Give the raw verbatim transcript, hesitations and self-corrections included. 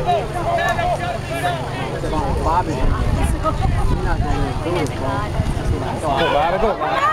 Bobby. You're not going to do it, bro. That's what I thought.